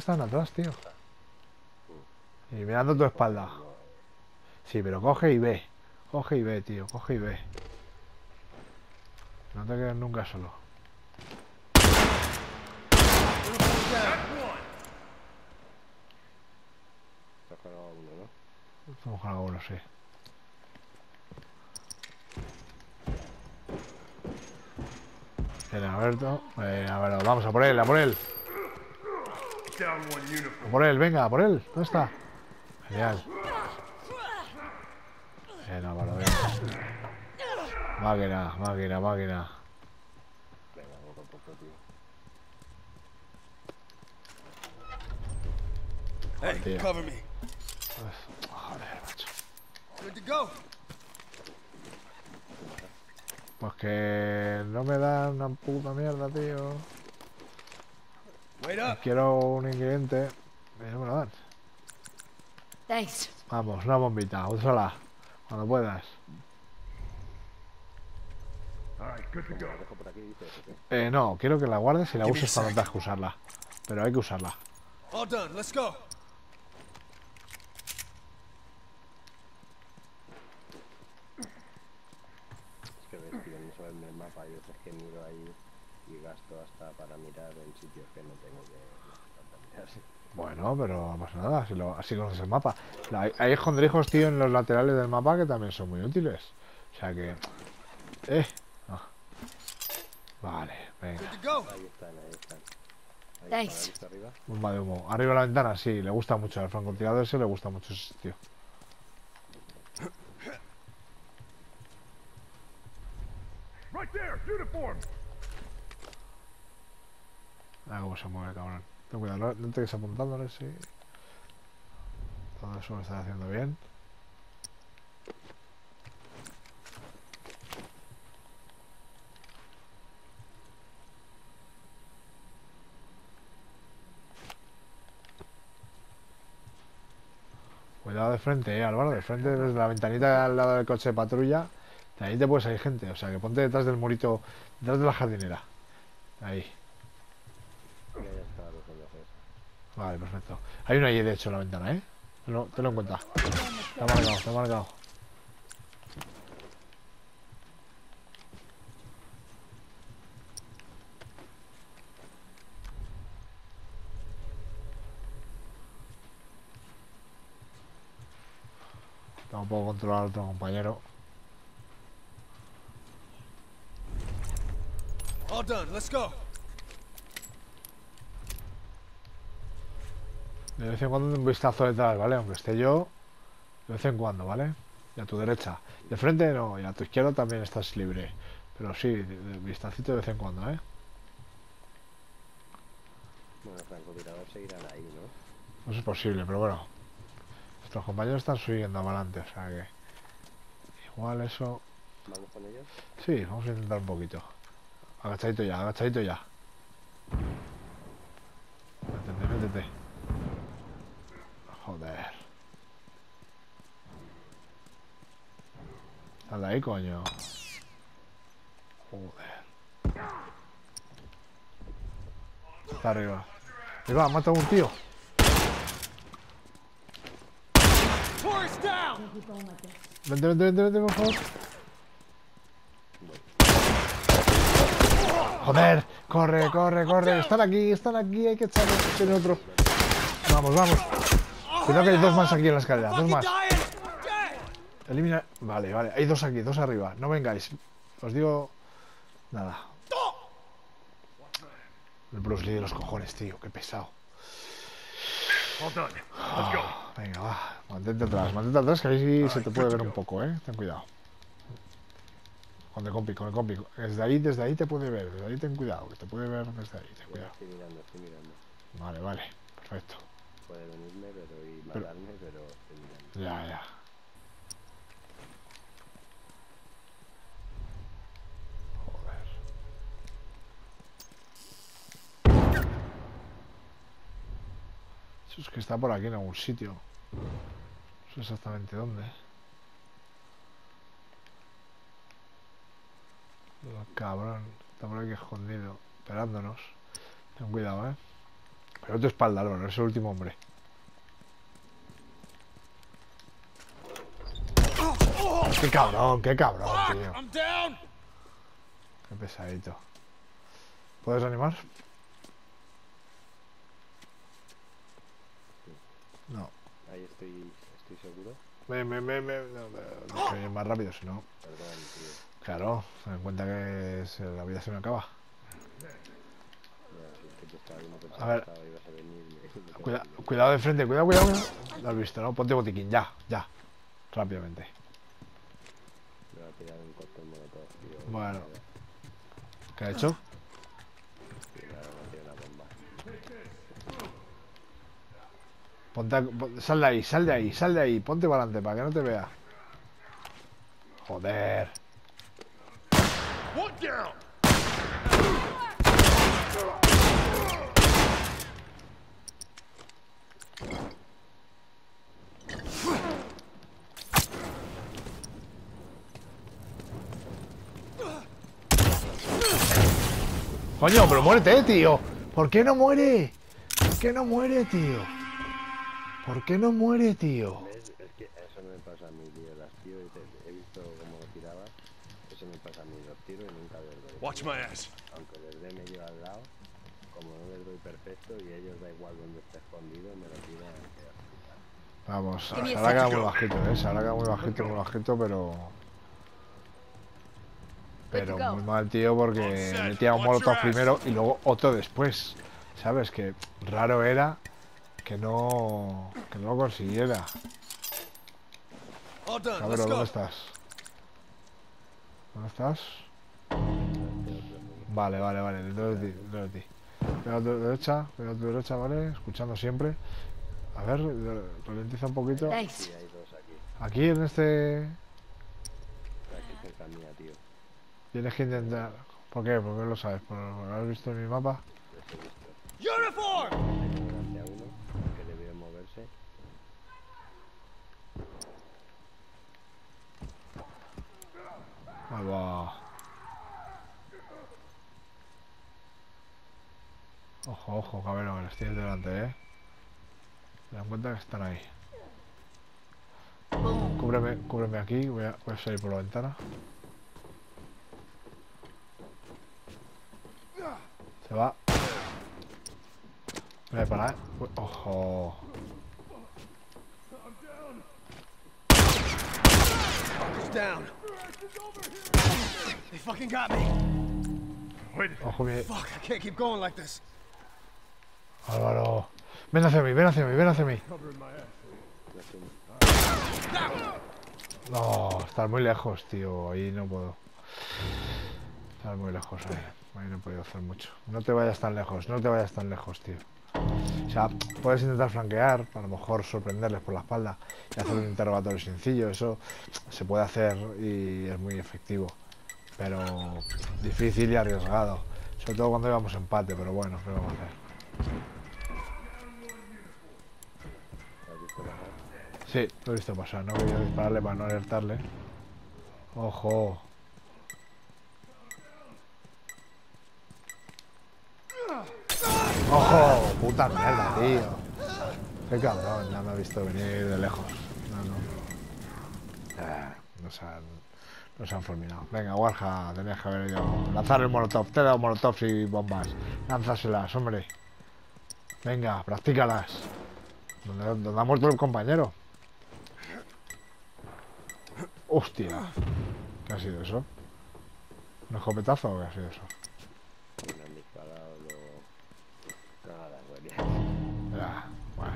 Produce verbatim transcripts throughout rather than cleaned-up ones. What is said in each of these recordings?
Están atrás, tío. Y mirando tu espalda. Sí, pero coge y ve. Coge y ve, tío. Coge y ve. No te quedes nunca solo. Estamos con algunos, sí. Viene Alberto. Eh, a ver, vamos a por él, a por él. A por él, venga, a por él. ¿Dónde está? Genial. Eh, no, vale, bien. Máquina, máquina, máquina. Venga, poco a poco, tío. Joder, Hey, tío. cover me. Pues, joder, macho. Good to go. Pues que no me dan una puta mierda, tío. Wait Y up. quiero un ingrediente. Y no me lo dan. Thanks. Vamos, una bombita, úsala. Cuando puedas. Como la dejo por aquí, dices, ¿o qué? Eh, no, quiero que la guardes y la Give me a uses cuando sec. tengas que usarla. Pero hay que usarla. All done. Let's go. Es que ves, tío, no sabes el mapa. Hay veces que miro ahí y gasto hasta para mirar en sitios que no tengo que mirar. Bueno, pero no pasa nada, si lo, así conoces el mapa. La- Hay, hay escondrijos, tío, en los laterales del mapa que también son muy útiles. O sea que... Eh. Ah. Vale, venga. Good to go. Ahí están, ahí están. Ahí Thanks. está, ¿visto arriba? Bomba de humo. Arriba de la ventana, sí, le gusta mucho. Al francotirador ese le gusta mucho ese sitio. Ah, cómo se mueve, cabrón. Ten cuidado, no, no te quedes apuntándole, sí. Todo eso lo estás haciendo bien. Cuidado de frente, eh, Álvaro, de frente desde la ventanita al lado del coche de patrulla. De ahí te puede salir gente, o sea que ponte detrás del murito, detrás de la jardinera. Ahí. Ya, ya está, los enlaces. Vale, perfecto. Hay uno ahí de hecho en la ventana, ¿eh? No, tenlo en cuenta. Está marcado, está marcado. No puedo controlar a otro compañero. All done. Let's go. De vez en cuando un vistazo detrás, ¿vale? Aunque esté yo, de vez en cuando, ¿vale? Y a tu derecha. De frente no, y a tu izquierda también estás libre. Pero sí, de, de vistacito de vez en cuando, ¿eh? Bueno, el francotirador seguirán ahí, ¿no? No es posible, pero bueno. Nuestros compañeros están subiendo adelante, o sea que... Igual eso... ¿Vamos con ellos? Sí, vamos a intentar un poquito. Agachadito ya, agachadito ya. Métete, métete. Joder. Sal de ahí, coño. Joder. Está arriba. Ahí va, mata a un tío. Tourist down. Vente, vente, vente, vente, por favor. Joder, corre, corre, corre. Están aquí, están aquí, hay que echarlos. Tiene otro. Vamos, vamos. Cuidado que hay dos más aquí en la escalera, dos Fucking más. dying. Dead. Elimina. Vale, vale, hay dos aquí, dos arriba. No vengáis. Os digo. Nada. El Bruce Lee de los cojones, tío, qué pesado. Venga, va, mantente atrás, mantente atrás, que ahí sí se te puede ver un poco, eh. Ten cuidado. Con el compi, con el compi. Desde ahí, desde ahí te puede ver, desde ahí ten cuidado, que te puede ver desde ahí, ten Ya cuidado. estoy mirando, estoy mirando. Vale, vale, perfecto. Puede venirme pero y Pero- matarme, pero estoy mirando. Ya, ya. Joder. Eso es que está por aquí en algún sitio. No sé exactamente dónde. Oh, cabrón, está por aquí escondido, esperándonos. Ten cuidado, eh. Pero a tu espalda, Álvaro, es el último hombre. Qué cabrón, qué cabrón, tío. I'm down. Qué pesadito. ¿Puedes animar? No. Ahí estoy, estoy seguro. Me, me, me, me, no, no, no quiero ir más rápido, si no. Perdón, tío. Claro, ten en cuenta que se- la vida se me acaba. Ya, si es que te estaba viendo A ver. pensando que ibas a venir. y me- Cuida, cuidado de frente, cuidado, cuidado, cuidado. Lo has visto, ¿no? Ponte botiquín, ya, ya. Rápidamente. Me va a tirar un cóctel molotov, tío. Bueno. ¿Qué ha hecho? Y ahora me tira una bomba. Ponte a- pon- sal de ahí, sal de ahí, sal de ahí. Ponte para adelante para que no te vea. Joder. One down. Coño, pero muérete, tío. ¿Por qué no muere? ¿Por qué no muere, tío? ¿Por qué no muere, tío? ¿Ves? Es que eso me pasa a mí, tío. Las tiro y te- he visto cómo lo tirabas. Eso me pasa a mí. Los tiro y nunca les doy. Watch my ass. Aunque les dé medio al lado, como no les doy perfecto y ellos da igual donde esté escondido, me lo tiran. que así. Vamos, se Give me a habrá quedado second. muy bajito, ¿eh? Se habrá quedado muy bajito, muy bajito, pero... Pero go. muy mal, tío, porque metía un molotov primero y luego otro después. ¿Sabes? Que raro era que no... que no lo consiguiera. All done. A ver, Let's ¿dónde go. estás? ¿Dónde estás? Vale, vale, vale, detrás de ti, detrás de ti. Pega a tu derecha, pega a tu derecha, ¿vale? Escuchando siempre. A ver, ralentiza un poquito. Thanks. Sí, hay dos aquí. Aquí en este... Aquí cerca mía, tío. Tienes que intentar... ¿Por qué? ¿Por qué lo sabes? ¿Por por haber visto en mi mapa? Les he visto. Uniform. Tengo delante a uno que debe moverse. Ahí va. Ojo, ojo, cabrón, que los tienes delante, ¿eh? Ten en cuenta que están ahí. Boom. Cúbreme, cúbreme aquí, voy a, voy a salir por la ventana. Se va. Voy a parar. Uy, ojo. Fucker's down. They fucking got me. Ojo, mi... Fuck, I can't keep going like this. Álvaro. Ven hacia mí, ven hacia mí, ven hacia mí. No sé, No, estar muy lejos, tío. Ahí no puedo. Estar muy lejos ahí. Ahí no he podido hacer mucho. No te vayas tan lejos, no te vayas tan lejos, tío. O sea, puedes intentar flanquear, a lo mejor sorprenderles por la espalda y hacer un interrogatorio sencillo. Eso se puede hacer y es muy efectivo. Pero difícil y arriesgado. Sobre todo cuando íbamos empate, pero bueno, ¿qué vamos a hacer? ¿has visto bajar? Sí, lo he visto pasar. No quería dispararle para no alertarle. Ojo. ¡Ojo! ¡Puta mierda, tío! ¡Qué cabrón! Ya me ha visto venir de lejos. No, no. Eh, nos han, nos han fulminado. Venga, Warja, tenías que haber ido. Lanzar el molotov. Te he dado molotovs y bombas. Lánzaselas, hombre. Venga, practícalas. ¿Dónde, dónde ha muerto el compañero? ¡Hostia! ¿Qué ha sido eso? ¿Un escopetazo o qué ha sido eso? Me han disparado lo... Nada, güey. Ya, bueno.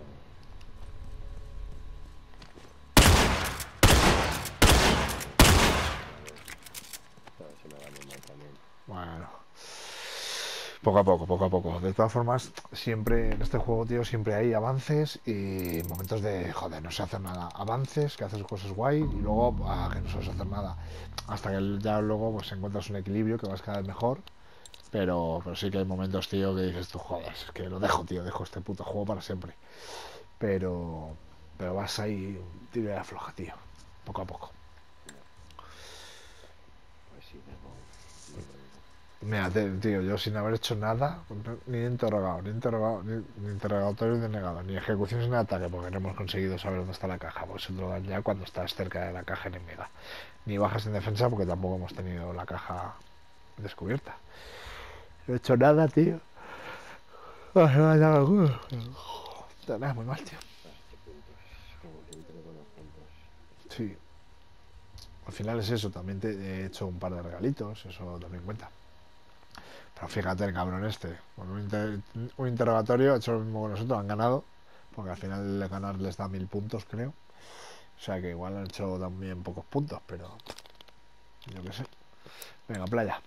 Todo se me va muy mal también. Bueno. Poco a poco, poco a poco. De todas formas, siempre en este juego, tío, siempre hay avances y momentos de, joder, no sé hacer nada. Avances, que haces cosas guay y luego, ah, que no sabes hacer nada. Hasta que ya luego pues encuentras un equilibrio que vas cada vez mejor. Pero, pero sí que hay momentos, tío, que dices tú, joder, es que lo dejo, tío, dejo este puto juego para siempre. Pero, pero vas ahí, tiro y afloja, tío. Poco a poco. Pues sí, debo... debo- Mira, te- tío, yo sin haber hecho nada, ni interrogado, ni interrogado, ni, ni interrogatorio denegado, ni ejecución sin ataque, porque no hemos conseguido saber dónde está la caja, pues se te lo dan ya cuando estás cerca de la caja enemiga. Ni bajas en defensa, porque tampoco hemos tenido la caja descubierta. No he hecho nada, tío. Ah, se me ha dañado el culo. Te das muy mal, tío. Ah, qué puntos. Como siempre con los puntos. Sí. Al final es eso, también te he hecho un par de regalitos, eso también cuenta. Pero fíjate el cabrón este, con un, inter- un interrogatorio ha hecho lo mismo que nosotros, han ganado, porque al final ganar les da mil puntos, creo. O sea que igual han hecho también pocos puntos, pero yo qué sé. Venga, playa.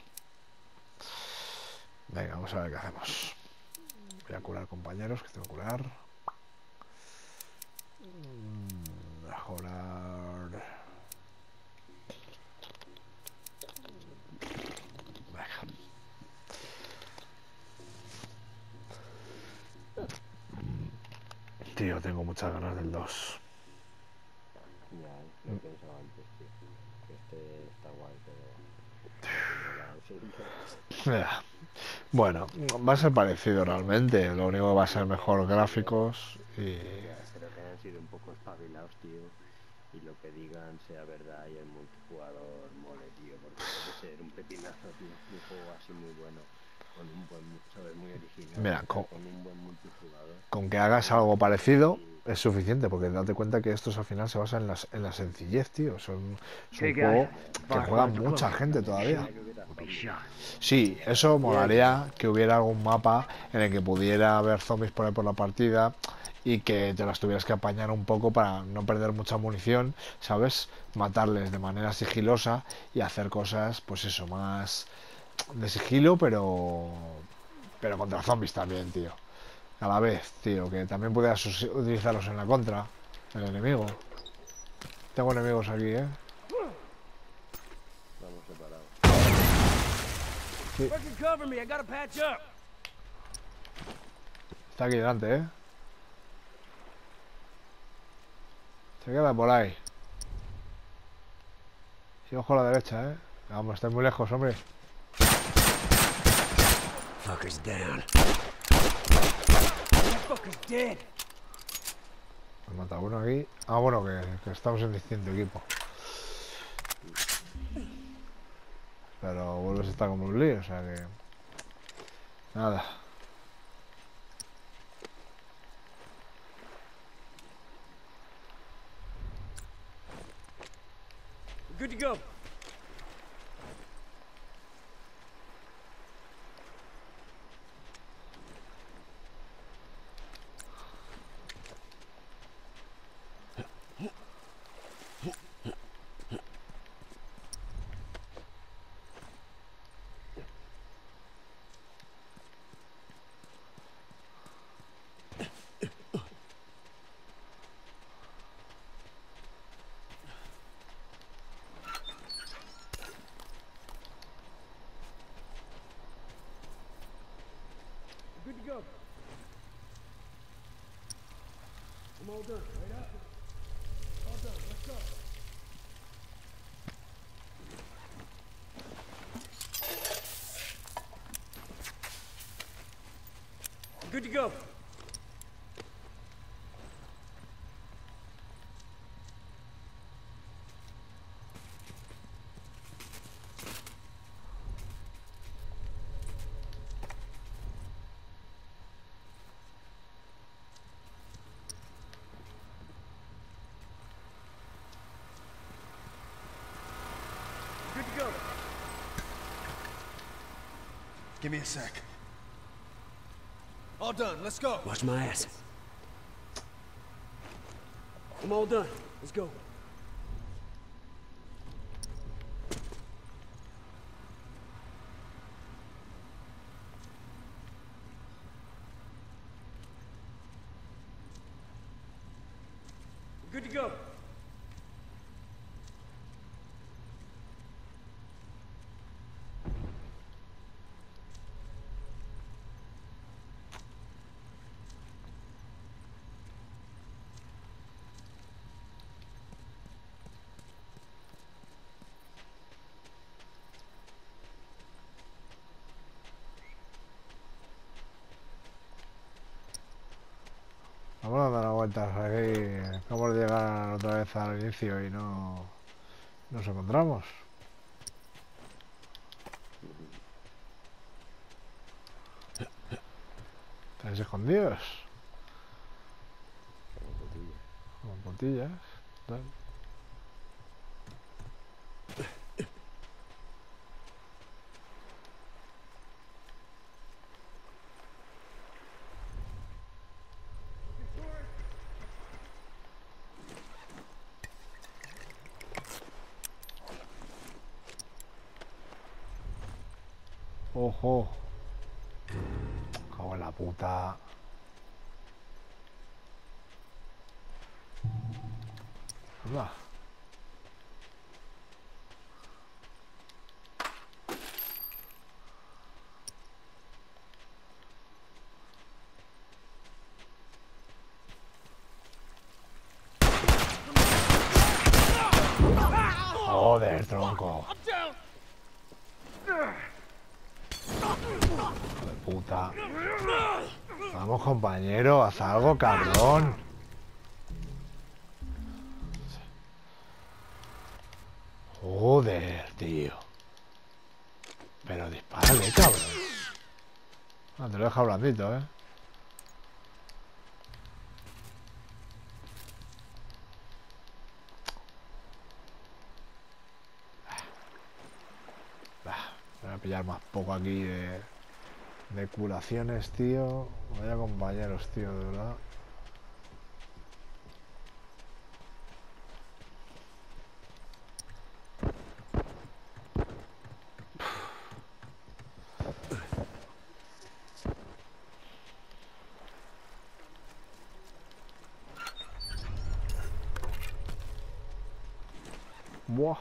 Venga, vamos a ver qué hacemos. Voy a curar compañeros, que tengo que curar. Mm, Mejorar. Venga. Tío, tengo muchas ganas del dos. Ya, lo he pensado antes, tío. Que este está guay, pero... Tengo la siguiente. Bueno, va a ser parecido realmente. Lo único que va a ser mejor gráficos y... Ya, creo que han sido un poco espabilados, tío. Y lo que digan sea verdad y el multijugador mole, tío. Porque puede ser un pepinazo, tío. Un juego así muy bueno. Con un buen, ¿sabes? Muy original. Mira, Pero con, con un buen multijugador. con que hagas Muy algo parecido y- es suficiente, porque date cuenta que estos al final se basan en, las, en la sencillez, tío. Son, es un Okay, guys. juego que juega Fireflies are mucha close. gente todavía. que hubiera We'll be zombies. shot. Sí, eso molaría que hubiera algún mapa en el que pudiera haber zombies por ahí por la partida y que te las tuvieras que apañar un poco para no perder mucha munición, ¿sabes? Matarles de manera sigilosa y hacer cosas, pues eso, más de sigilo, pero pero contra zombies también, tío. A la vez, tío, que también puedas us- utilizarlos en la contra, el enemigo. Tengo enemigos aquí, ¿eh? Vamos separados. Fucking cover me. I gotta patch up. Está aquí delante, ¿eh? Se queda por ahí. Y ojo a la derecha, ¿eh? Vamos, estáis muy lejos, hombre. Fucker's down. That fucker's dead. Me mata uno aquí. Ah, bueno, que, que estamos en distinto equipo. Pero vuelves a estar como un lío, o sea que... Nada. We're good to go. We're good to go. I'm all done. Right up. All done. Let's go. We're good to go. Good to go. Give me a sec. All done. Let's go. Watch my ass. I'm all done. Let's go. We're good to go. Vamos a dar vueltas aquí. Acabamos de llegar otra vez al inicio y no nos encontramos. ¿Estáis escondidos? Como cotilla. Con botillas. Tal. Ojo. Cago en la puta. Anda. Joder, tronco. Hijo de puta. Vamos, compañero, haz algo, cabrón. Joder, tío. Pero dispárale, cabrón. Ah, te lo he dejado blandito, eh. Voy a pillar más poco aquí de, de curaciones, tío. Vaya compañeros, tío, de verdad. Buah.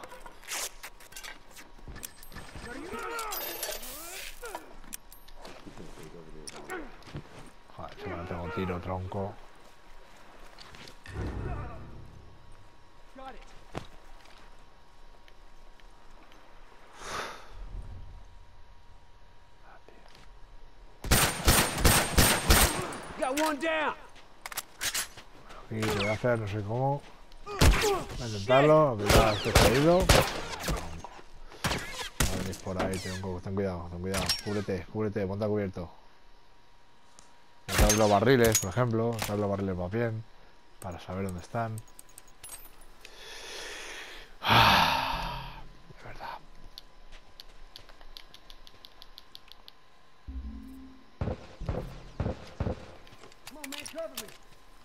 Joder, si no tengo tiro, tronco. Got one down. Y lo voy a hacer, no sé cómo. Voy a intentarlo, que ya estoy caído. No venís por ahí, tronco. Ten cuidado, ten cuidado. Cúbrete, cúbrete, ponte a cubierto. Usar los barriles, por ejemplo. Usar los barriles más bien. Para saber dónde están. De verdad. Come on, man, cover me.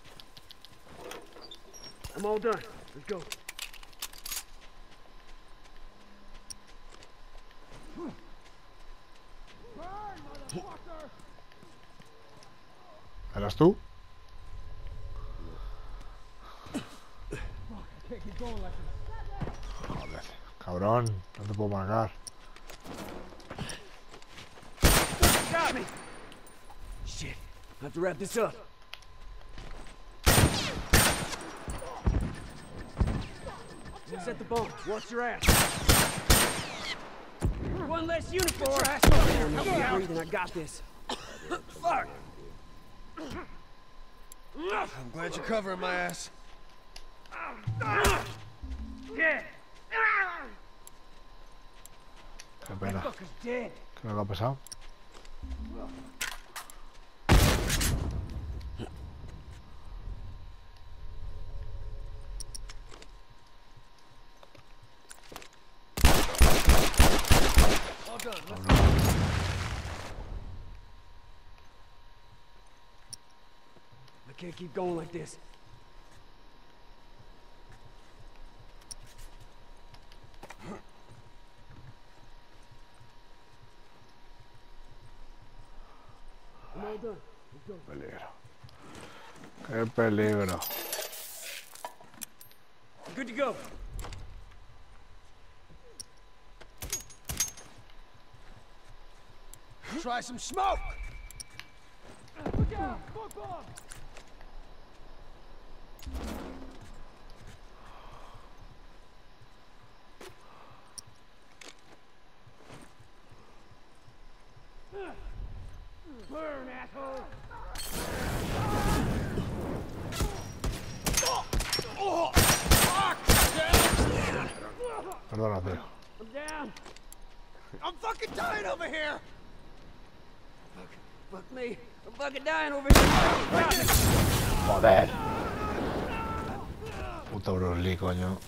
I'm all done. Let's go. Burn, motherfucker! ¿Eras tú? Fuck, I can't keep going like this. Joder, cabrón. No te puedo marcar. Got me. Shit. I have to wrap this up. Just at the bone. Watch your ass. One less uniform. I'm not breathing. I got this. Fuck. I'm glad you're covering my ass. Yeah. Qué pena. Fucker's dead. Que me lo ha pesado. All done. Let's I can't keep going like this. I'm all done. Let's go. Peligro. Qué peligro. Good to go. try some smoke. Look out! Smoke bomb! Burn, asshole! perdona, tío. I'm down. I'm fucking dying over here. Fuck, fuck me. I'm fucking dying over here. Joder. Puto Bruce Lee, coño.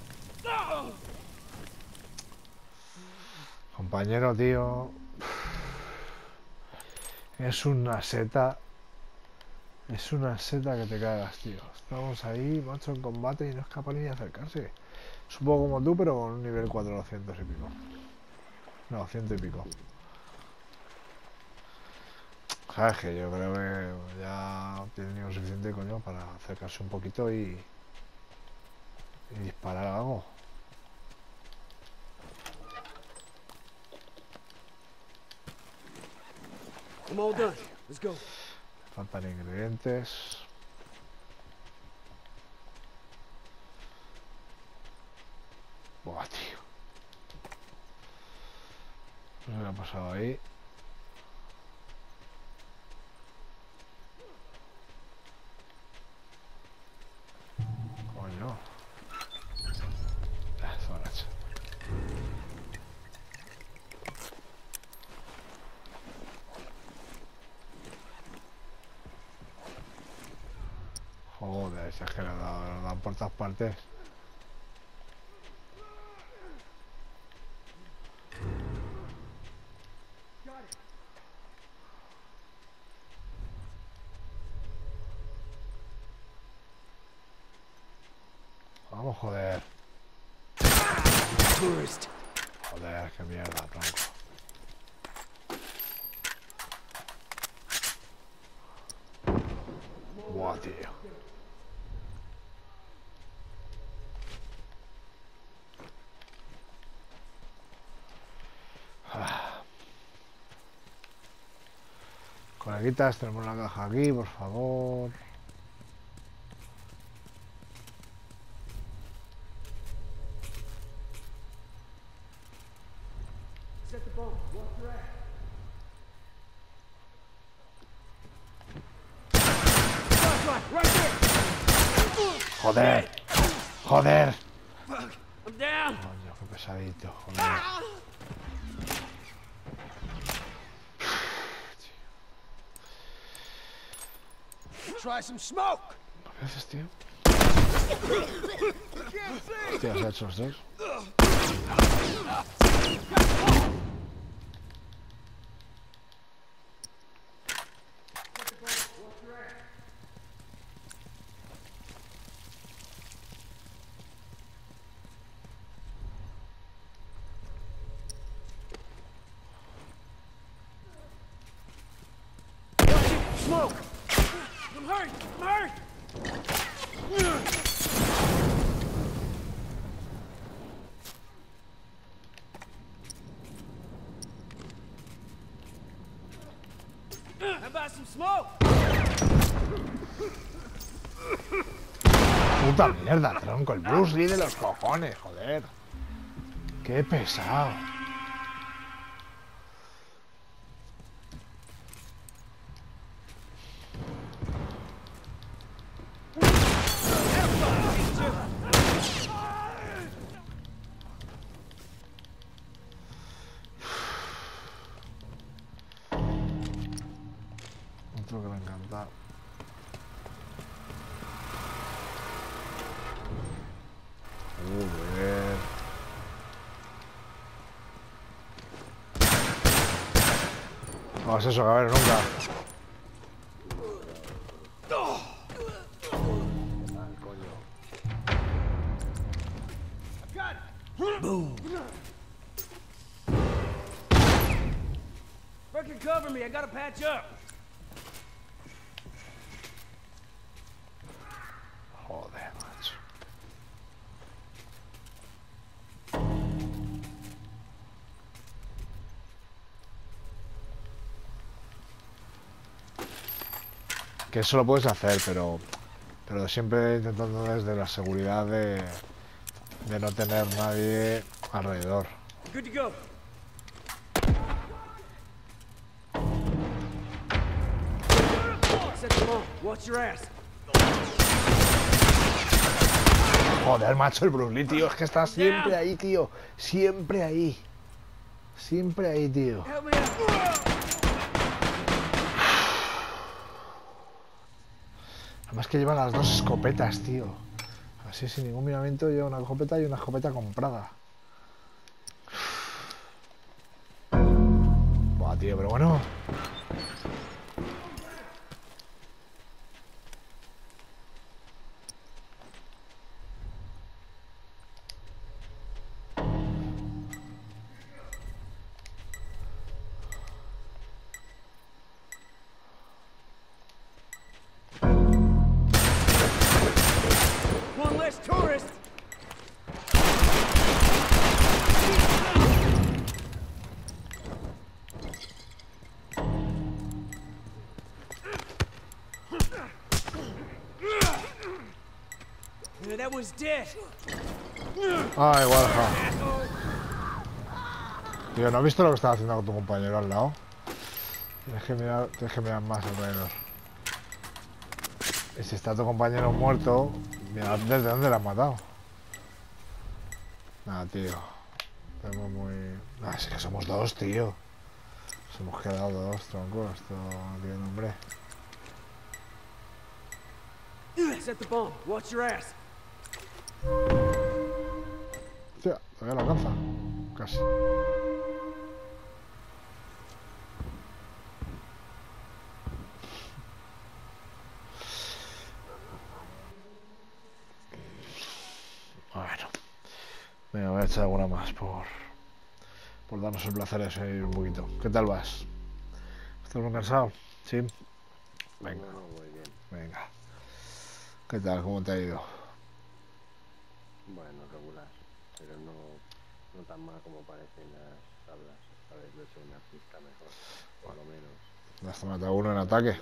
Compañero, tío. Es una seta. Es una seta que te cagas, tío. Estamos ahí, macho, en combate y no es capaz ni de acercarse. Es un poco como tú, pero con un nivel cuatrocientos y pico. No, ciento y pico. Sabes que yo creo que ya tiene nivel suficiente, coño, para acercarse un poquito y, y disparar algo. I'm all done. Let's go. Faltan ingredientes. Buah, tío. No sé qué ha pasado ahí. Coño. Ah, zonas. Joder, si es que le han dado, le han dado por todas partes. Vamos, joder. Tourist. Joder, qué mierda, tronco. Buah, tío. Ah. Coleguitas, tenemos la caja aquí, por favor. Set the bomb. Watch your ass. Flashlight, right there. Joder. Joder. Fuck. I'm down. Coño, qué pesadito, joder. Try some smoke. ¿Qué haces, tío? Hostia, ¿has hecho los dos? Smoke. I'm hurt. I'm hurt. How about some smoke? Puta mierda, tronco, el Bruce Lee de los cojones, joder. Qué pesado. Otro que le encanta. Joder. No hagas eso, cabrón, nunca. Boom. Fucking cover me. I gotta patch up. Joder, macho. Que eso lo puedes hacer, pero pero siempre intentando desde la seguridad de, de no tener nadie alrededor. Good to go. Set them on. Watch your ass. Joder, macho, el Bruce Lee, tío. Es que está siempre ahí, tío. Siempre ahí. Siempre ahí, tío. Help me out. Además que lleva las dos escopetas, tío. Así sin ningún miramiento lleva una escopeta y una escopeta comprada. Buah, tío, pero bueno. One less tourist. Yeah, that was dead. Ah, igual, ja. Tío, ¿no has visto lo que estaba haciendo con tu compañero al lado? Tienes que mirar, tienes que mirar más o menos. Y si está tu compañero muerto, mira desde dónde lo has matado. Nada, tío. Estamos muy... Ah, es que somos dos, tío. Nos hemos quedado dos, tronco. Esto no tiene nombre. Set the bomb. Watch your ass. Hostia, todavía lo alcanza. Casi. Bueno. Venga, voy a echar alguna más por... por darnos el placer de seguir un poquito. ¿Qué tal vas? ¿Estás muy cansado? ¿Sí? Venga, No, muy bien. venga. ¿Qué tal? ¿Cómo te ha ido? Bueno, regular. Pero no, no tan mal como parecen las tablas. Esta vez lo he hecho una pista mejor. Por lo menos. ¿Has matado uno en ataque?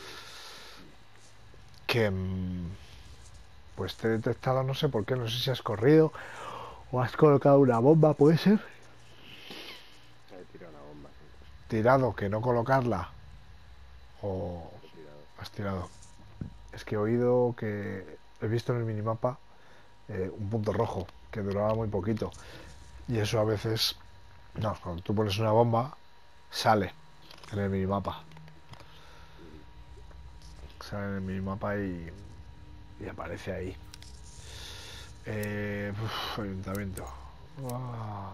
Que... mm, pues te he detectado, no sé por qué, no sé si has corrido o has colocado una bomba, ¿puede ser? He tirado una bomba, sí. Tirado, que no colocarla. O He tirado. has tirado. Es que he oído que he visto en el minimapa eh, un punto rojo que duraba muy poquito. Y eso a veces, no, cuando tú pones una bomba, sale en el minimapa. Sale en el minimapa y, y aparece ahí. Eh, uf, ayuntamiento. Ah.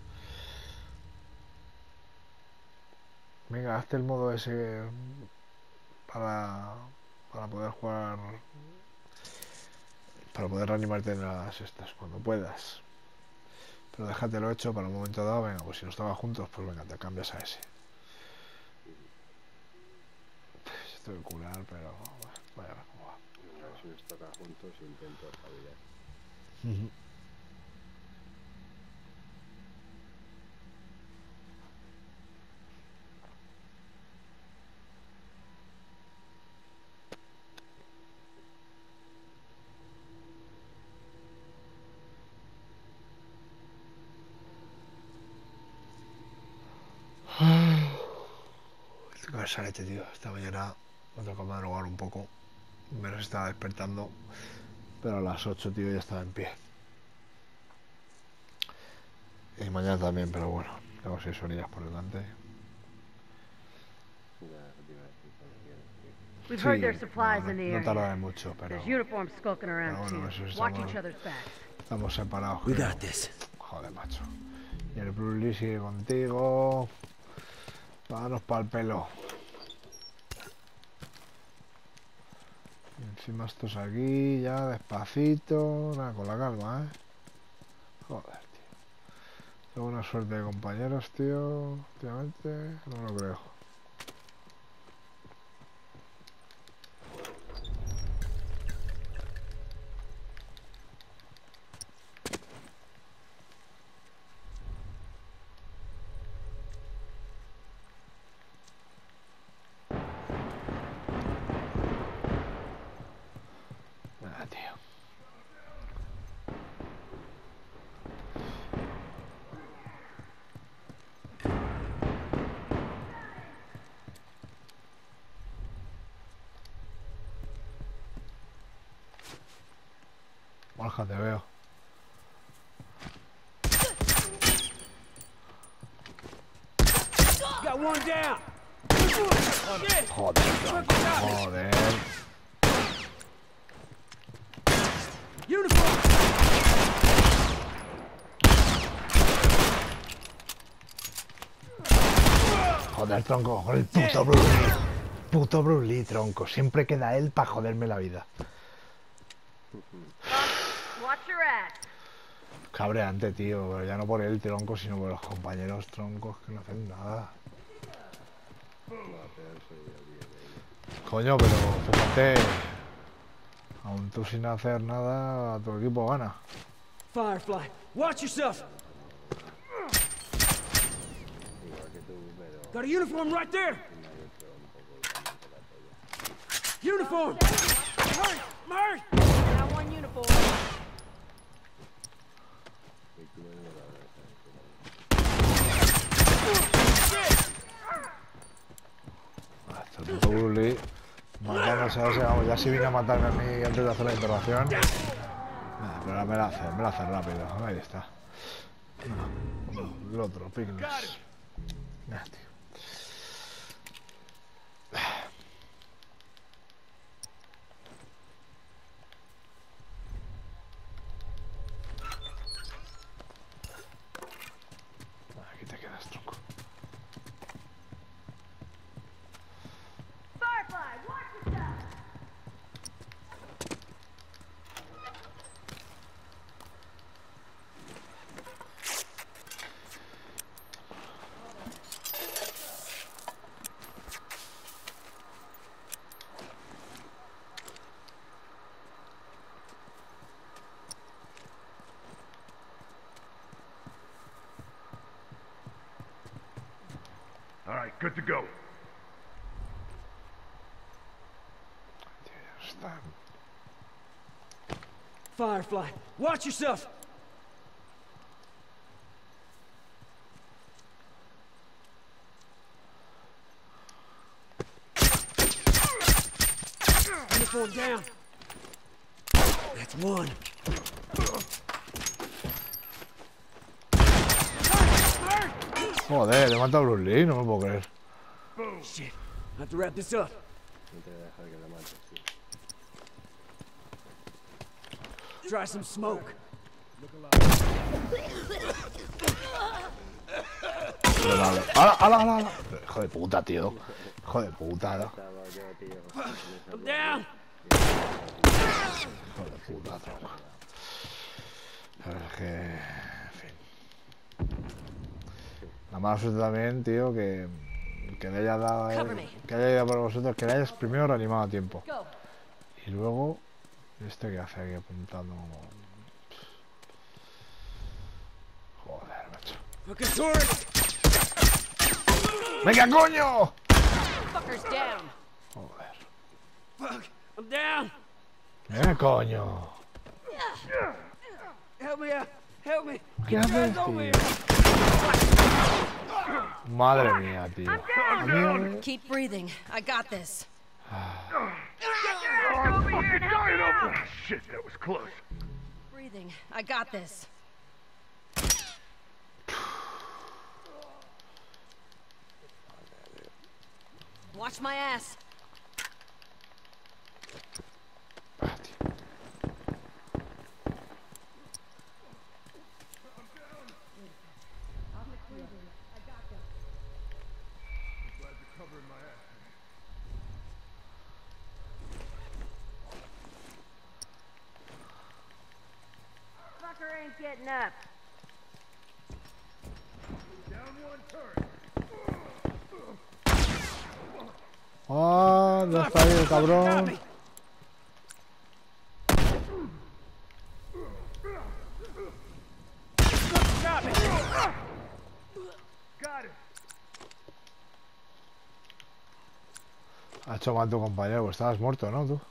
Venga, hazte el modo ese para, para poder jugar, para poder reanimarte en las estas cuando puedas. Pero déjatelo hecho para un momento dado. Venga, pues si no estaba juntos, pues venga, te cambias a ese. Esto de curar, pero bueno, vaya a ver cómo va. A ver si nos toca juntos e intento espabilar. Ujú. Estoy cansadete, tío. Esta mañana me tocó madrugar un poco. Me estaba despertando. Pero a las ocho, tío, ya estaba en pie. Y mañana también, pero bueno. Tengo seis horillas por delante. Ya, te iba a decir cuando quieras, sí. We've Sí, heard there's supplies no, in the no, no area. tardaré mucho, pero There's uniforms skulking around Pero bueno, too. eso Watch estamos- each other's backs. estamos separados. We creo. got this. Joder, macho. Y el Bruce Lee sigue contigo. Vámonos para el pelo. Y encima estos aquí, ya despacito. Nada, con la calma, ¿eh? Joder, tío. Tengo una suerte de compañeros, tío. Últimamente, no lo creo. Nada, tío. Borja, te veo. Got one down. Shit. Joder, tronco, joder. Uniform. Joder, tronco, con el puto Bruce Lee. Puto Bruce Lee, tronco. Siempre queda él para joderme la vida. Watch your ass. Cabreante, tío. Pero ya no por él, tronco, sino por los compañeros troncos que no hacen nada. Coño, pero fíjate. Aún tú sin hacer nada, tu equipo gana. Firefly, watch yourself. Got a uniform right there. Uniform. Hurry, hurry. Got one uniform. Ah, esto es puto Bruce Lee. Matándose a ese, vamos, ya si vine a matarme a mí antes de hacer la interrogación. Nah, pero me la hace, me la hace rápido. Ahí está. No, no, el otro, Pignes. Nah, tío. Aquí te quedas, tronco. Firefly, watch yourself. All right, good to go. Tío, ya está. Firefly, watch yourself. Uniform down. That's one. Joder, le mata a Bruce Lee, no me puedo creer. Shit, I have to wrap this up. No te voy a dejar que la mates, tío. Try some smoke. ¡Hala, hala, hala! Hijo de puta, tío. Hijo de puta, ¿no? Estaba yo, tío. I'm down. Hijo de puta, tronco. Pero es que... En fin. La mala suerte también, tío, que... Que le haya dado... eh, que haya ido por vosotros, que le hayas primero reanimado a tiempo. Go. Y luego... ¿Este que hace aquí apuntando? Joder, macho. Fucking tourist. ¡Venga, coño! Fucker's down. Joder. Fuck, I'm down. ¡Venga, coño! Help me out. Help me. ¿Qué Get haces, guys over tío? here. Madre mía, tío. Amigo, Keep breathing. I got this. Oh, shit, that was close. Breathing. I got this. Watch my ass. Fucker ain't getting up. ¡Ah! ¿Dónde está ahí el cabrón? Got me. Got it. Ha hecho mal tu compañero, pues estabas muerto, ¿no? Tú.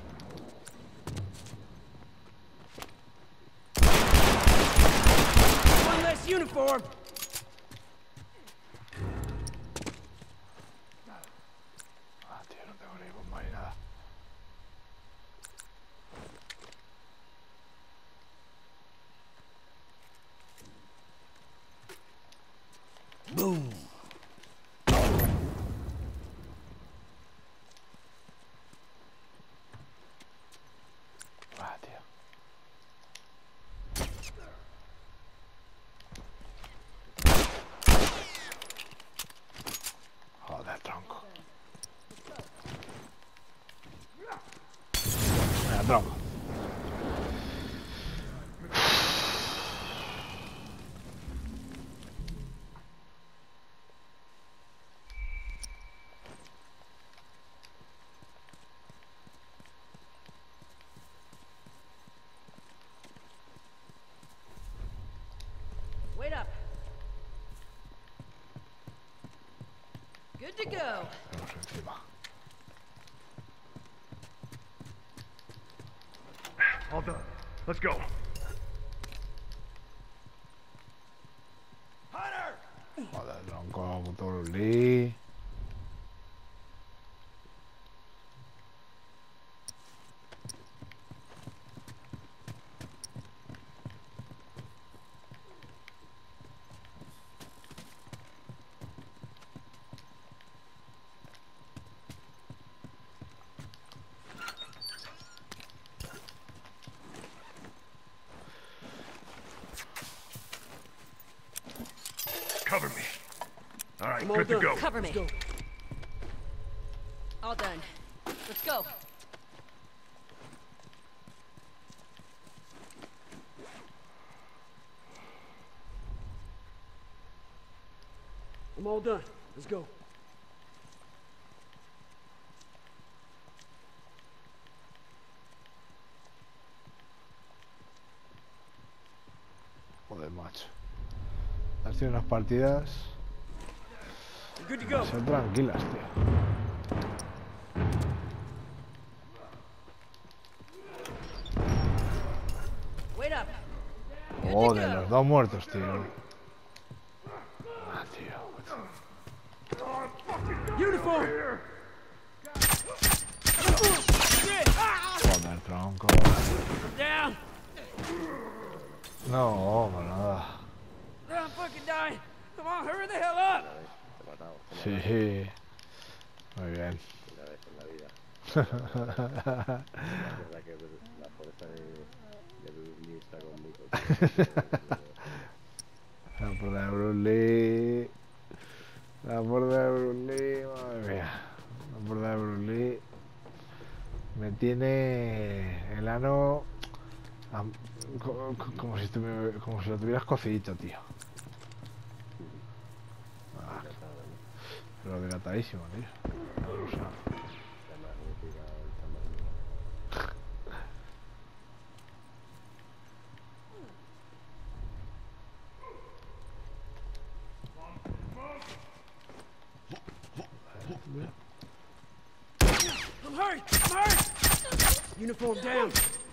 One less uniform. Ah, tío, no tengo ni bomba ni nada. tronco. Wait up. Good to go. Vamos encima. All done. Let's go. Hunter! Joder, tronco, puto Bruce Lee. Cover me. All right, I'm all good to done. go. Cover me. Let's go. All done. Let's go. I'm all done. Let's go. Joder, macho. Has tenido unas partidas We're good to go. son tranquilas, tío. Wait up. Joder, los dos muertos, tío. Ah, tío. Uniform! Joder, tronco. Down! No, para nada. I'm fucking dying. Come on, hurry the hell up! Te he matado. Te he Sí. Muy bien. matado una vez en la vida. Es verdad que la fuerza de, de Bruce Lee está conmigo. La puerta de Bruce Lee. La puerta de Bruce Lee, madre mía. La puerta de Bruce Lee. Me tiene el ano am- co- co- como si, estuviera- como si lo tuvieras cocidito, tío. Ah, pero dilatadísimo, tío. O sea, Está magnífica el tamaño. I'm hurt! I'm hurt! Uniform down!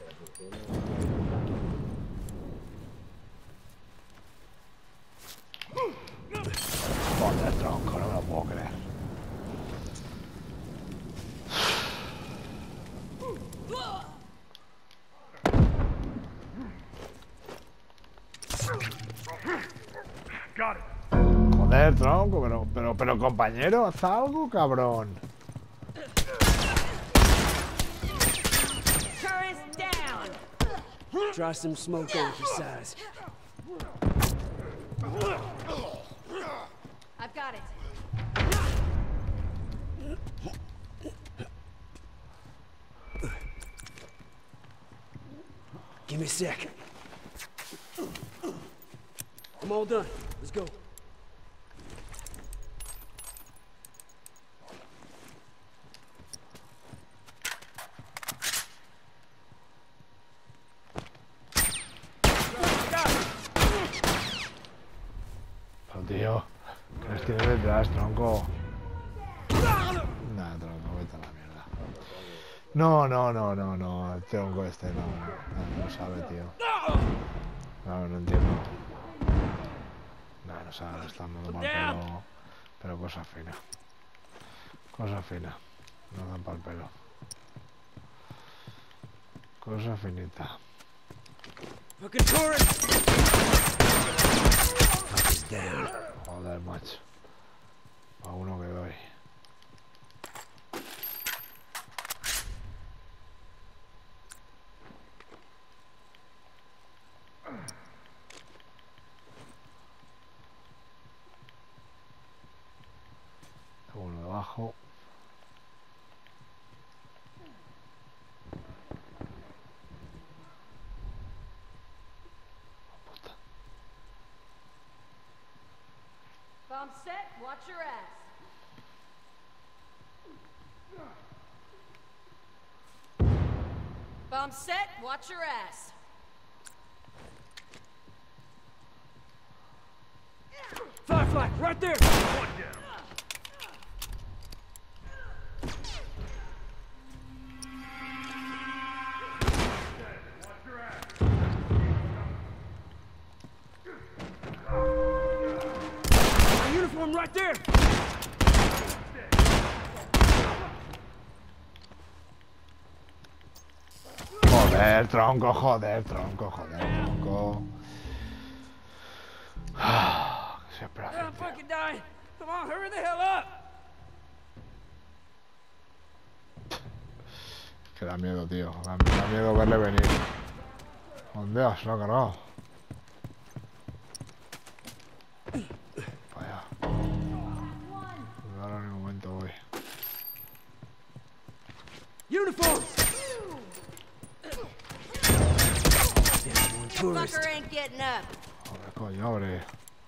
joder, tronco, no me lo puedo creer. Got it. Joder, tronco, pero, pero, pero compañero, haz algo, cabrón. Turret's down. Try some smoke on for size. I've got it. Give me a sec. I'm all done. Let's go. Pero tío, ¿qué les tienes detrás, tronco? Nah, tronco, vete a la mierda. No, no, no, no, no, el tronco este no, no, no sabe, tío. No, no entiendo. No, no sabe, están dando mal pelo. Pero cosa fina. Cosa fina. No dan pa'l pelo. Cosa finita. Fucking turret! Down. Joder, macho. A uno que doy. Tengo uno debajo. Bomb set, watch your ass. Bomb set, watch your ass. Firefly, right there! A uniform right there! Joder, tronco, joder, tronco, joder, tronco. Ah, que se espera I'm gente. fucking dying! Come on, hurry the hell up! Que da miedo, tío. Da, da miedo verle venir. ¿Dónde has? Lo ha cargado. Vaya. Ahora en un momento voy. Uniform! Tourist. Fucker ain't getting up. Joder, coño, abre.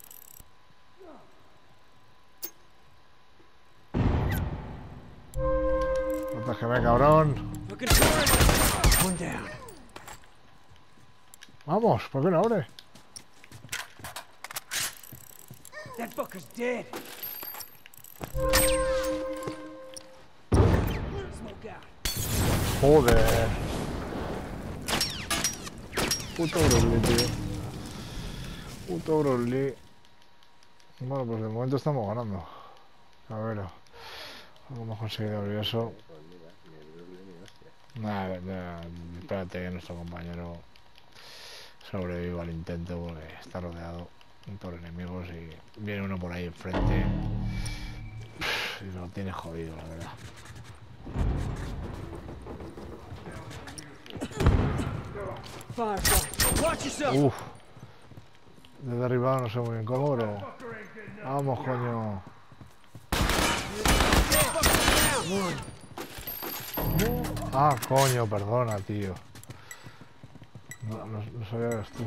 Protégeme, cabrón. Fucking tourist! One down. Vamos, ¿por qué no abre? That fucker's dead. Smoke out. Joder. Puto Broly, tío. Puto Broly. Bueno, pues de momento estamos ganando. A ver. Algo hemos conseguido abrir eso. Pues mira, ni el Bruce ni hostia. Nada, nada, espérate que nuestro compañero sobreviva al intento porque está rodeado por enemigos y viene uno por ahí enfrente y lo tiene jodido, la verdad. Firefly, watch yourself! Uf, de derribado no sé muy bien cómo, pero vamos, coño. Ah, coño, perdona, tío. No, no, no sabía que eras tú.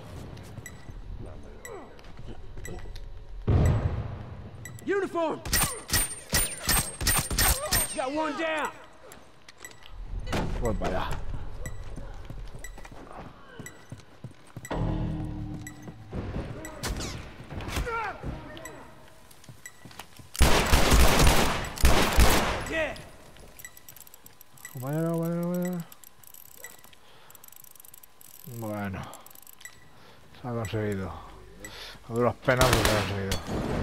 Uniform! Got one down! Voy para allá. Dead! Compañero, compañero, compañero. Bueno. Se ha conseguido. A duras penas, pero se ha conseguido.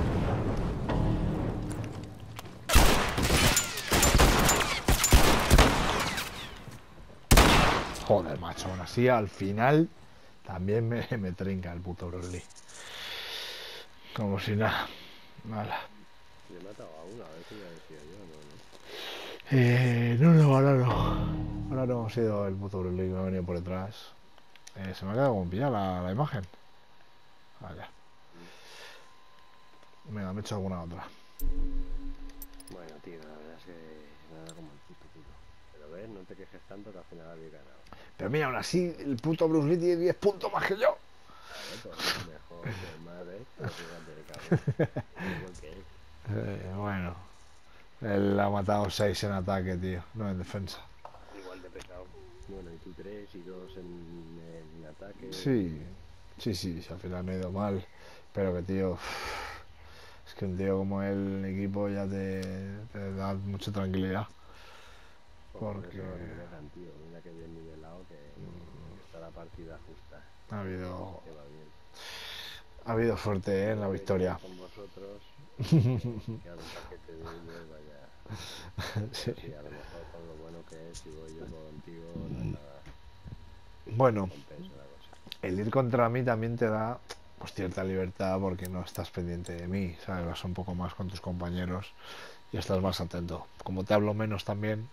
Joder, macho, aún así al final también me, me trinca el puto Broly. Como si nada. Mala. Le he matado a uno, a ver si ya decía yo, no, no. Eh, no, no, ahora no. Ahora no ha sido el puto Broly que me ha venido por detrás. Eh, se me ha quedado como pillada la, la imagen. Vaya. Venga, me he hecho alguna otra. Bueno, tío, la verdad es que nada como el puto culo. Pero ves, no te quejes tanto que al final habéis ganado. Pero mira, aún así, el puto Bruce Lee tiene diez puntos más que yo. Claro, pues mejor que el madre, que el gigante de cabrón. Igual que él. Eh, bueno. Él ha matado seis en ataque, tío. No en defensa. Igual de pecado. Bueno, y tú tres y dos en, en ataque. Sí. Sí, sí, sí, al final me ha ido mal. Pero que, tío... Es que un tío como él, el equipo, ya te, te da mucha tranquilidad. Porque... Porque... Eso nivelan, tío. Mira que bien nivelado que, que está la partida justa. Ha habido... Que va bien. Ha habido suerte, ¿eh? En la victoria. Con vosotros. Que a un paquete de ellos vaya. Sí. Sí, a lo mejor con lo bueno que es, si voy yo contigo, no es nada. Bueno, Compensa la cosa. el ir contra mí también te da pues cierta libertad porque no estás pendiente de mí, ¿sabes? Vas un poco más con tus compañeros y estás más atento. Como te hablo menos también,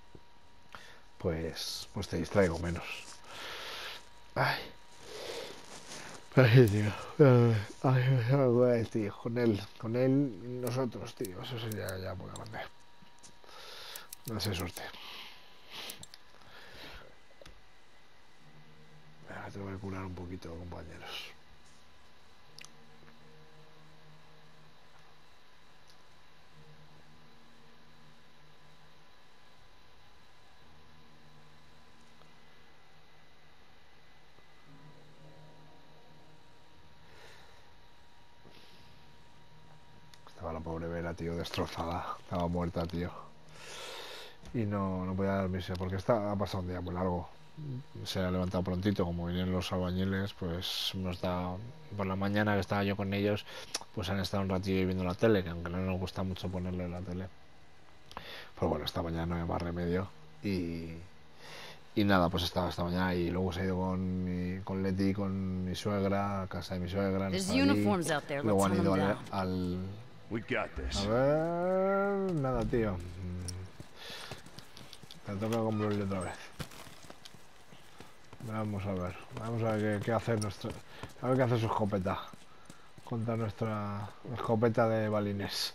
pues, pues te distraigo menos. Ay. Ay, tío. Ay, ay, tío. Con él, con él y nosotros, tío. Eso sería ya muy grande. No sé, suerte. Venga, te voy a curar un poquito, compañeros. tío, destrozada. Estaba muerta, tío. Y no, no podía dormirse porque está, ha pasado un día muy largo. Se ha levantado prontito, como vienen los albañiles, pues nos da por la mañana que estaba yo con ellos, pues han estado un ratillo viendo la tele, que aunque no nos gusta mucho ponerle la tele. Pues bueno, esta mañana no hay más remedio y, y nada, pues estaba esta mañana y luego se ha ido con, mi, con Leti, con mi suegra, a casa de mi suegra. There's allí. uniforms out there. Luego Let's han hunt ido them al, down. al... We got this. A ver... Nada, tío. Mm. Te toca comprarle otra vez. Vamos a ver. Vamos a ver qué, qué hace nuestra... A ver qué hace su escopeta. Contra nuestra escopeta de balines.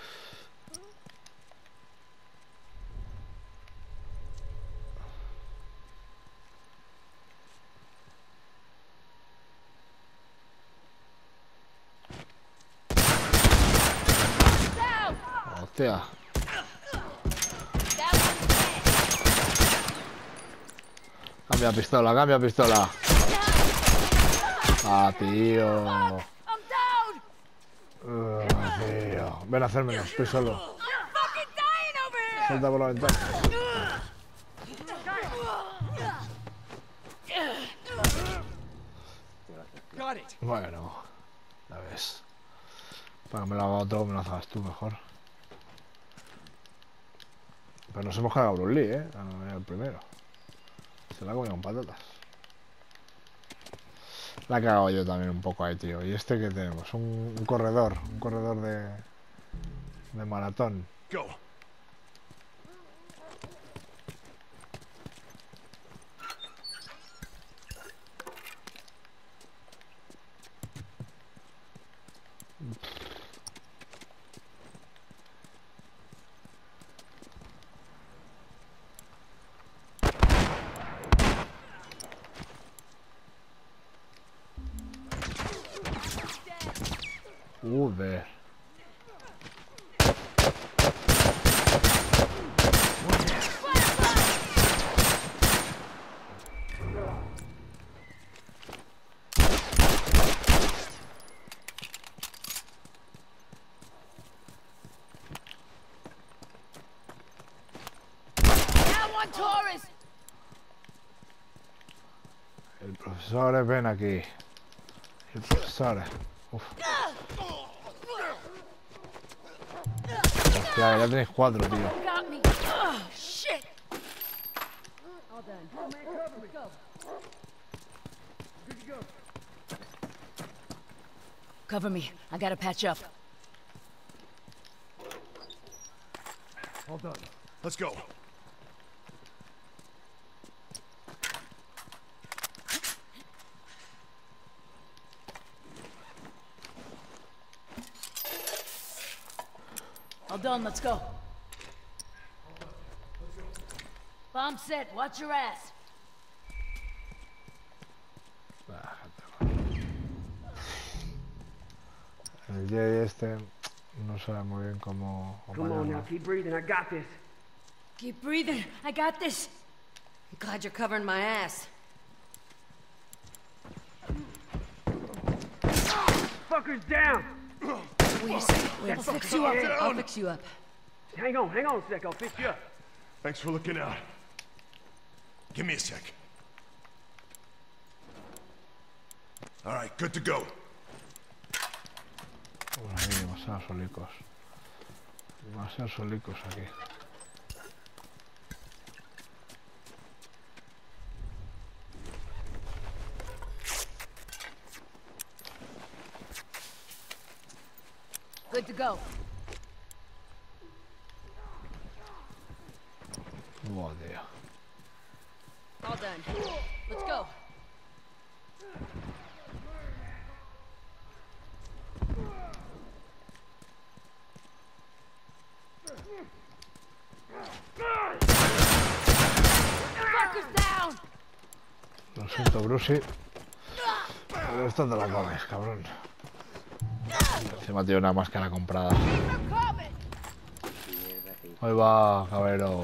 Hostia. Cambia pistola, cambia pistola. Ah, tío. I'm down. Uh, tío. Ven a hacérmelo, estoy solo. I'm fucking dying over here. Salta por la ventana. Got it. Bueno, ya ves. Para que me lo haga otro, me lo hagas tú mejor. Pero nos hemos cargado a Bruce Lee, ¿eh? Ah, el primero. Se la ha comido con patatas. La he cagado yo también un poco ahí, tío. ¿Y este qué tenemos? Un, un corredor. Un corredor de... De maratón. Go. Joder. That one, Taurus. El profesor, ven aquí. El profesor. Uf. Hostia, ya tenéis cuatro, tío. Got me. Oh, shit. All done. Oh, man, cover me. Go. Good to go. Cover me. I gotta patch up. All done. Let's go. All done. Let's go. Bomb set. Watch your ass. El Jay este no sabe muy bien cómo Come on now, acompañarlo. keep breathing. I got this. Keep breathing. I got this. I'm glad you're covering my ass. Fucker's down. Wait a second. Wait, I'll fix you up. I'll fix you up. Hang on, hang on a sec. I'll fix you up. Thanks for looking out. Give me a sec. All right, good to go. Bueno, ahí demasiados solicos. Demasiados solicos aquí. Good to go. Buah, tío. All done. Let's go. Fucker's down. Lo siento, Brucey. Pero esto te la comes, cabrón. Encima tiene una máscara comprada. They're coming. Mierda, sí. Ahí va, cabrero.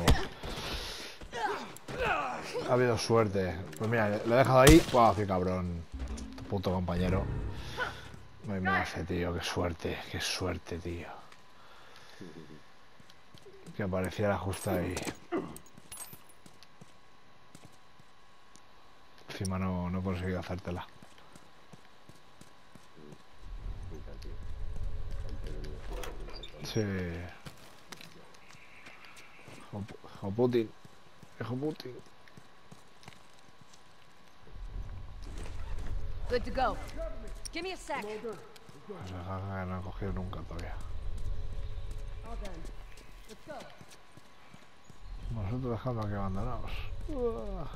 Ha habido suerte. Pues mira, lo he dejado ahí. ¡Guau, qué cabrón! Tu puto compañero. Ay, mira ese tío, qué suerte, qué suerte, tío. Que apareciera justo ahí. Encima no, no he conseguido hacértela. Sí. Hijo, hijo Putin. Hijo Putin. Good to go. Give me a sec. Pues no han cogido nunca todavía. All done. Let's go. Nosotros dejando aquí abandonados. Uah.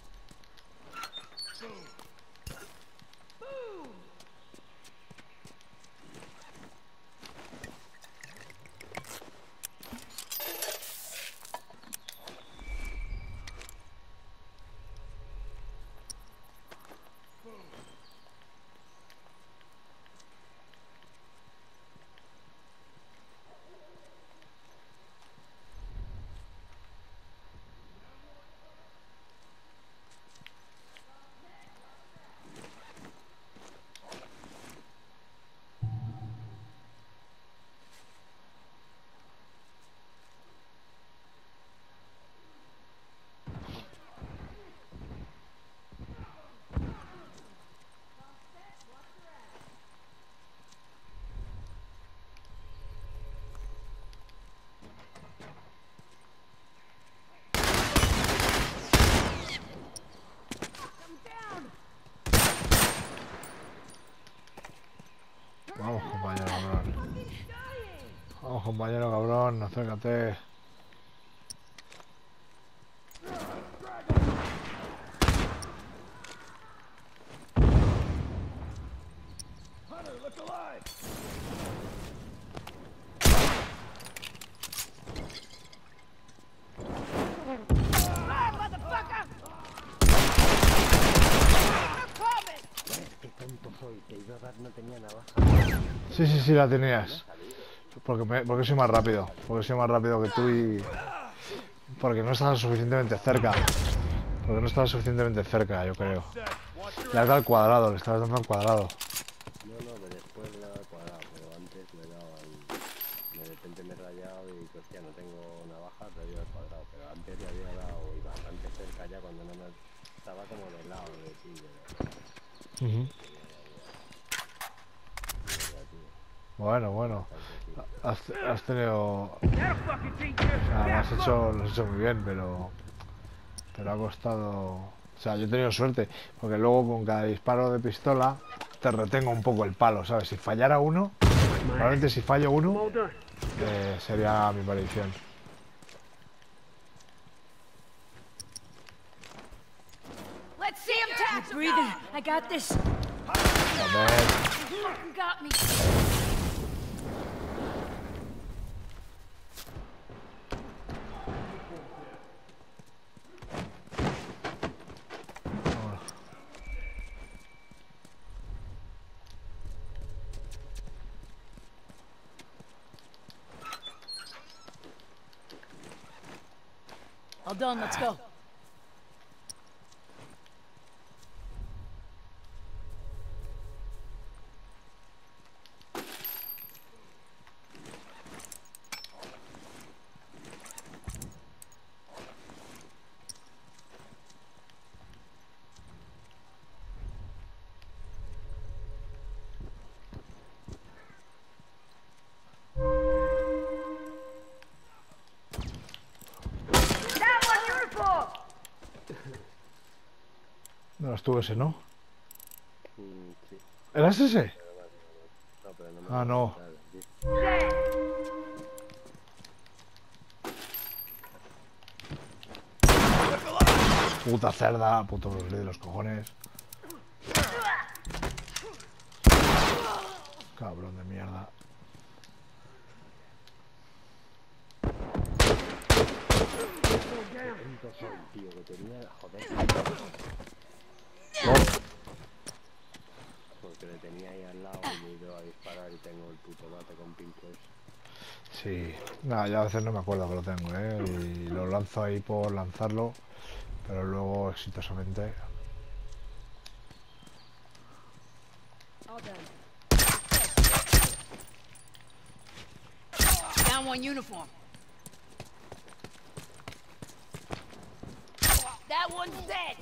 Vamos, compañero cabrón. Vamos, compañero cabrón, acércate. Hunter, look alive! Qué tonto soy, te iba a dar, no tenía navaja. Sí, sí, sí, la tenías. Porque, me, porque soy más rápido. Porque soy más rápido que tú y... Porque no estabas suficientemente cerca. Porque no estabas suficientemente cerca, yo creo. Le has dado al cuadrado, le estabas dando al cuadrado. No, no, que después le he dado al cuadrado, pero antes le he dado al... De repente me he rayado y digo, hostia, no tengo navaja, le doy al cuadrado. Pero antes le había dado y bastante cerca ya cuando no me... Estaba como del lado de ti, de... Uh-huh. Bueno, bueno. Has, has tenido... O sea, lo has hecho, lo has hecho muy bien, pero... Pero ha costado... O sea, yo he tenido suerte, porque luego con cada disparo de pistola te retengo un poco el palo, ¿sabes? Si fallara uno, probablemente si fallo uno, eh, sería mi perdición. Let's see him tackle. Breathing. I got this. Joder. Fucking got me. All done. Let's go. No eras tú ese, ¿no? Mm, sí, ¿Eras ese? no, pero no me Ah, no. Puta cerda, puto Bruce Lee de los cojones. Cabrón de mierda. Tonto soy, tío, que tenía... Joder. No. Porque le tenía ahí al lado y me he ido a disparar y tengo el puto bate con pincos. Sí. Nada, ya a veces no me acuerdo que lo tengo, ¿eh? Y lo lanzo ahí por lanzarlo, pero luego exitosamente... All done. Down Down one uniform. That one's dead.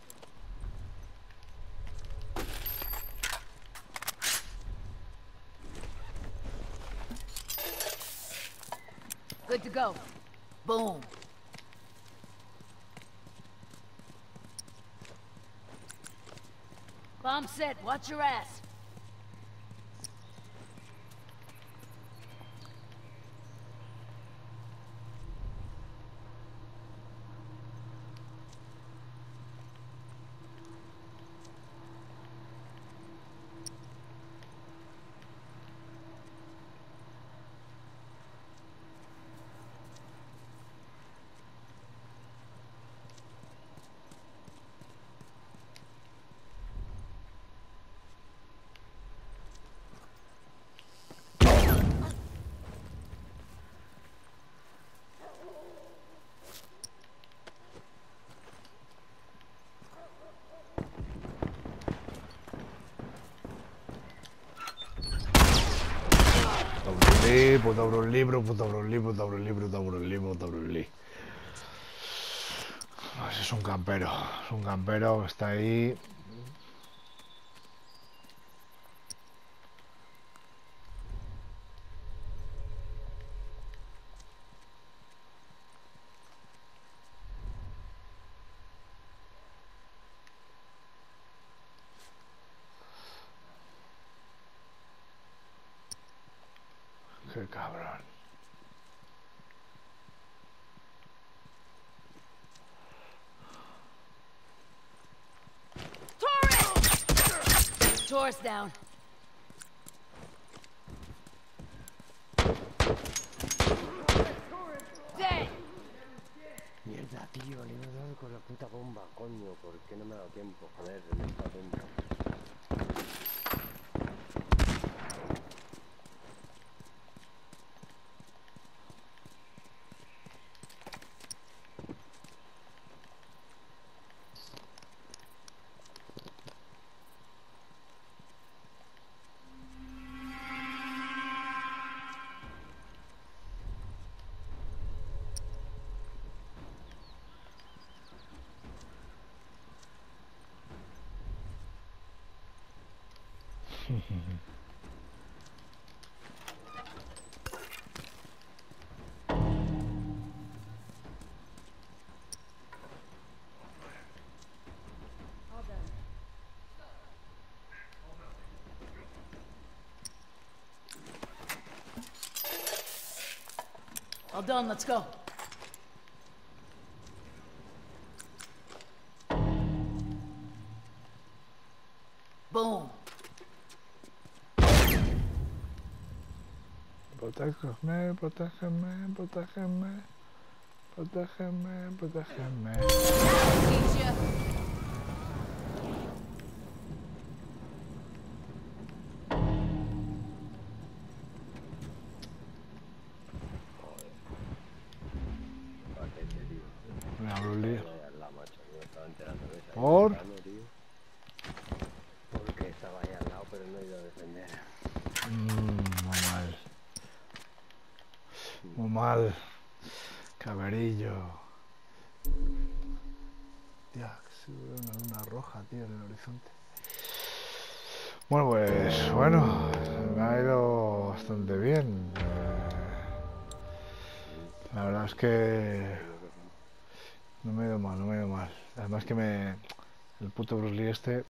Good to go. Boom. Bomb set. Watch your ass. Puto Bruce Lee, puto Bruce Lee, puto Bruce Lee, puto Bruce Lee, puto Bruce Lee. Pues es un campero, es un campero que está ahí. Qué cabrón. Torres! Torres down. Dead. Mierda, tío, le he dado con la puta bomba, coño. ¿Por qué no me ha dado tiempo? Joder, me está atento. All done, let's go. Boom. Protégeme, protégeme, protégeme, protégeme, protégeme. Teach Paquete, tío. Mira, Bruce Lee. Ahí al lado, macho. Yo me estaba enterando de esa. ¿Por? Tío. Porque estaba ahí al lado, pero no he ido a defender. Mm, muy mal. Muy mal. Caberillo. Tía, que se ve una luna roja, tío, en el horizonte. Bueno, pues, bueno, me ha ido bastante bien. Eh, la verdad es que no me ha ido mal, no me ha ido mal. Además que me... el puto Bruce Lee este...